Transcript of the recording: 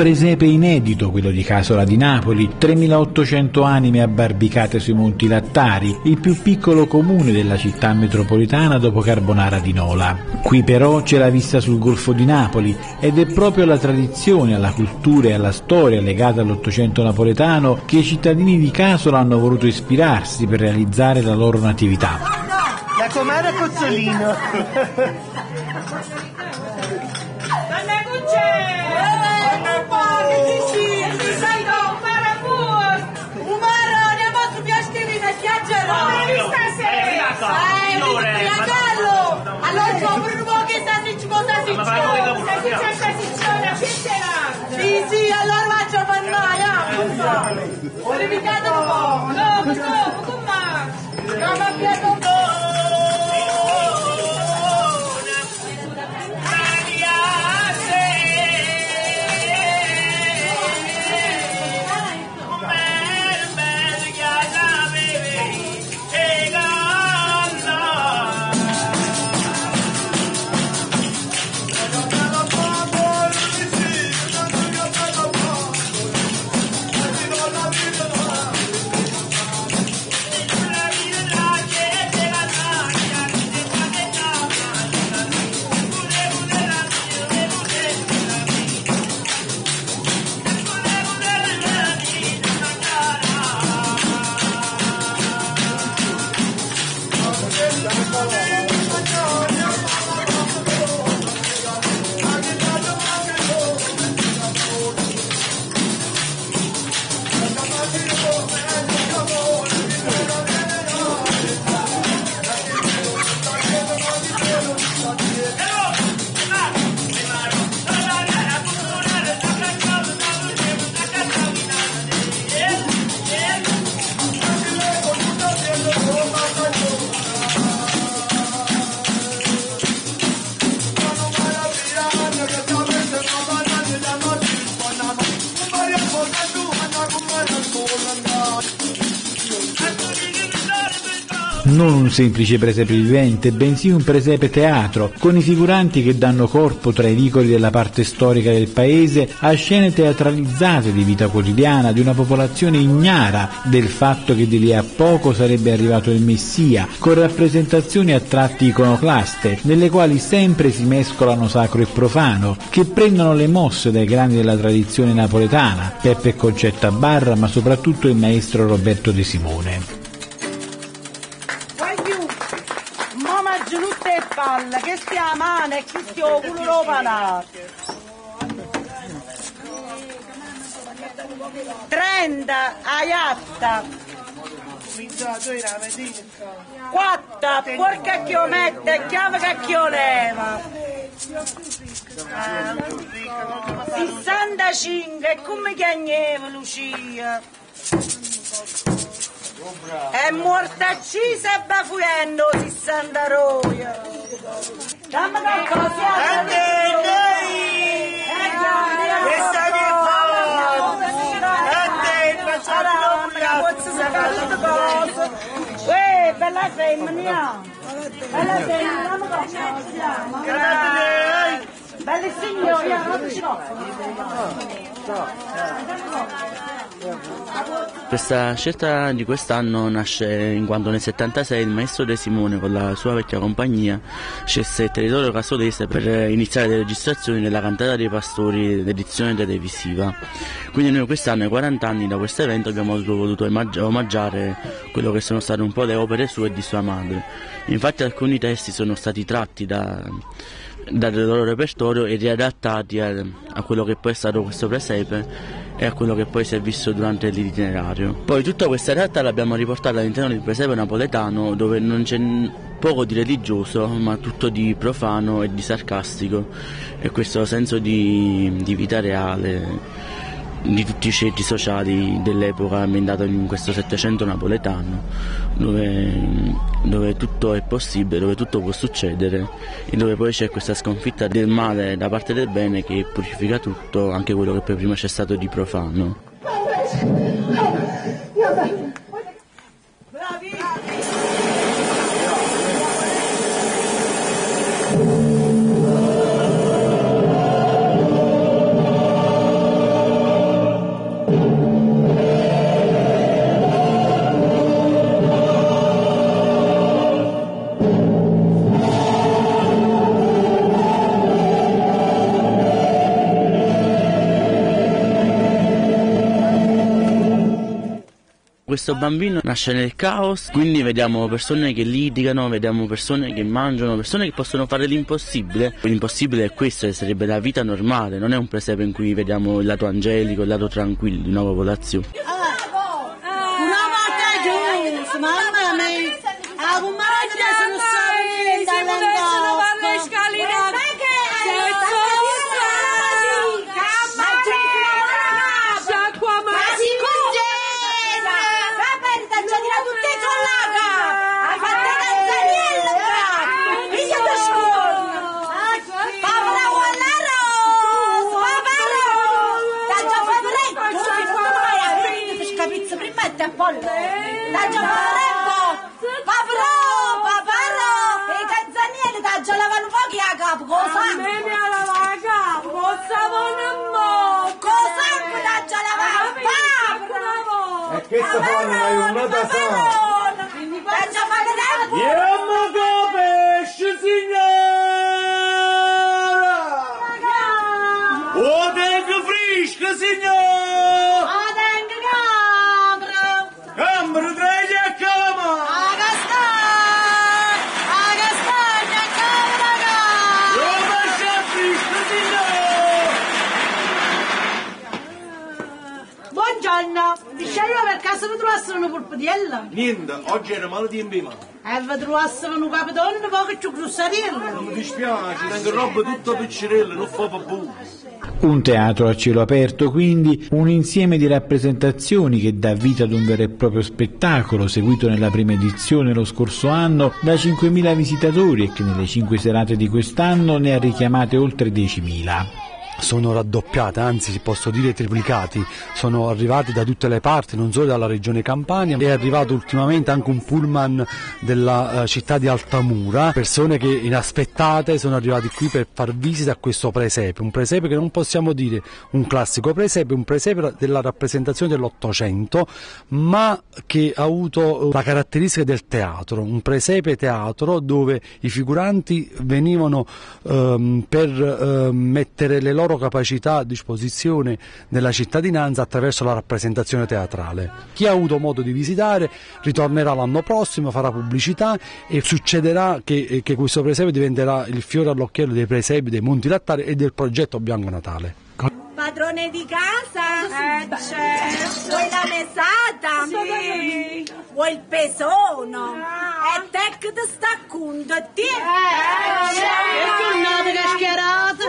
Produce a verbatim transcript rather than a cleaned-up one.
presepe inedito quello di Casola di Napoli, tremilaottocento anime abbarbicate sui Monti Lattari, il più piccolo comune della città metropolitana dopo Carbonara di Nola. Qui però c'è la vista sul Golfo di Napoli ed è proprio alla tradizione, alla cultura e alla storia legata all'Ottocento napoletano che i cittadini di Casola hanno voluto ispirarsi per realizzare la loro natività. La comare Cozzolino. Sì, sì, allora faccio pannaia. Verificate un po'. No, no, come? Come abbiamo un po'. Non un semplice presepe vivente, bensì un presepe teatro, con i figuranti che danno corpo tra i vicoli della parte storica del paese a scene teatralizzate di vita quotidiana di una popolazione ignara del fatto che di lì a poco sarebbe arrivato il Messia, con rappresentazioni a tratti iconoclaste, nelle quali sempre si mescolano sacro e profano, che prendono le mosse dai grandi della tradizione napoletana, Peppe e Concetta Barra, ma soprattutto il maestro Roberto De Simone. Che stia mano e chi stia culo lo panà. Trenta a iatta. Quattro, porca che mette, chiave che leva. sessantacinque, come chiagneva Lucia. È morta accisa e bafuendo sessanta roia. Dammi qualcosa. A te, noi! Questa che fa! A te, facciamo un cosa. Uè, bella femmina! Bella femmina, dammi qualcosa. Belle signori, non ci Questa scelta di quest'anno nasce in quanto nel settantasei il maestro De Simone con la sua vecchia compagnia scelse il territorio casolese per iniziare le registrazioni della Cantata dei Pastori d'edizione televisiva. Quindi noi quest'anno, ai quaranta anni da questo evento, abbiamo voluto omaggiare quello che sono state un po' le opere sue e di sua madre. Infatti alcuni testi sono stati tratti da dal loro repertorio e riadattati a, a quello che poi è stato questo presepe e a quello che poi si è visto durante l'itinerario. Poi tutta questa realtà l'abbiamo riportata all'interno del presepe napoletano, dove non c'è poco di religioso ma tutto di profano e di sarcastico, e questo senso di, di vita reale di tutti i ceti sociali dell'epoca ambientato in questo Settecento napoletano, dove, dove tutto è possibile, dove tutto può succedere e dove poi c'è questa sconfitta del male da parte del bene che purifica tutto, anche quello che poi prima c'è stato di profano. questo bambino nasce nel caos, quindi vediamo persone che litigano, vediamo persone che mangiano, persone che possono fare l'impossibile. L'impossibile è questo, sarebbe la vita normale, non è un presepe in cui vediamo il lato angelico, il lato tranquillo di una popolazione. Una volta giusto, mamma mia, la comadre sono stati dall'andò. E questo fanno una giornata sana. Io mi pesce, signora! O tengo fresca, signora! O tengo cambro! Cambro, treglia e cama! Aga sta! Aga sta, c'è cambro! Io pesce fresca, signora! Buongiorno! Mi sceglio per caso vi trovassero una polpadiella? Niente, oggi era male tempo in mano. E vi trovassero un capitone poco più grossarello? Non mi dispiace, tengo roba tutta piccerella, non fa paura. Un teatro a cielo aperto, quindi, un insieme di rappresentazioni che dà vita ad un vero e proprio spettacolo, seguito nella prima edizione lo scorso anno da cinquemila visitatori e che nelle cinque serate di quest'anno ne ha richiamate oltre diecimila. Sono raddoppiate, anzi posso dire triplicati, sono arrivati da tutte le parti, non solo dalla regione Campania, è arrivato ultimamente anche un pullman della uh, città di Altamura, persone che inaspettate sono arrivati qui per far visita a questo presepe, un presepe che non possiamo dire un classico presepe, un presepe della rappresentazione dell'Ottocento, ma che ha avuto la caratteristica del teatro, un presepe teatro dove i figuranti venivano um, per uh, mettere le loro capacità a disposizione della cittadinanza attraverso la rappresentazione teatrale. Chi ha avuto modo di visitare ritornerà l'anno prossimo, farà pubblicità e succederà che, che questo presepe diventerà il fiore all'occhiello dei presepi, dei Monti Lattari e del progetto Bianco Natale. Padrone di casa? Eh, certo. Vuoi la mesata? Sì. Vuoi il pesono? E te che ti sta conto? Ti? Eh, certo. E tu non che schierata?